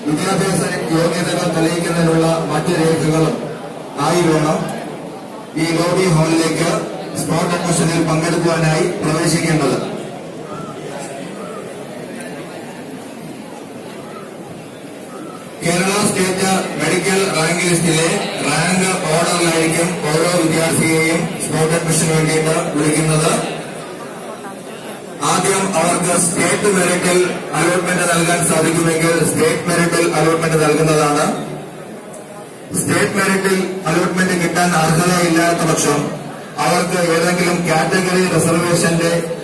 വിദ്യാഭ്യാസ യോഗ്യതകൾ തെളിയിക്കുന്നതിനുള്ള മറ്റ് രേഖകളും ആയി വേണം ഈ ലോബി ഹാളിലേക്ക് സ്പോട്ട് അഡ്മിഷനിൽ പങ്കെടുക്കുവാനായി പ്രവേശിക്കേണ്ടത്. കേരള സ്റ്റേറ്റ് മെഡിക്കൽ റാങ്ക് ലിസ്റ്റിലെ റാങ്ക് ഓർഡറിലായിരിക്കും ഓരോ വിദ്യാർത്ഥിയെയും സ്പോട്ട് അഡ്മിഷന് വേണ്ടിയിട്ട് വിളിക്കുന്നത്. ആദ്യം അവർക്ക് സ്റ്റേറ്റ് മെറിറ്റിൽ അലോട്ട്മെന്റ് നൽകാൻ സാധിക്കുമെങ്കിൽ സ്റ്റേറ്റ് മെറിറ്റിൽ അലോട്ട്മെന്റ് നൽകുന്നതാണ്. സ്റ്റേറ്റ് മെറിറ്റിൽ അലോട്ട്മെന്റ് കിട്ടാൻ അർഹതയില്ലാത്ത പക്ഷം അവർക്ക് ഏതെങ്കിലും കാറ്റഗറി റിസർവേഷന്റെ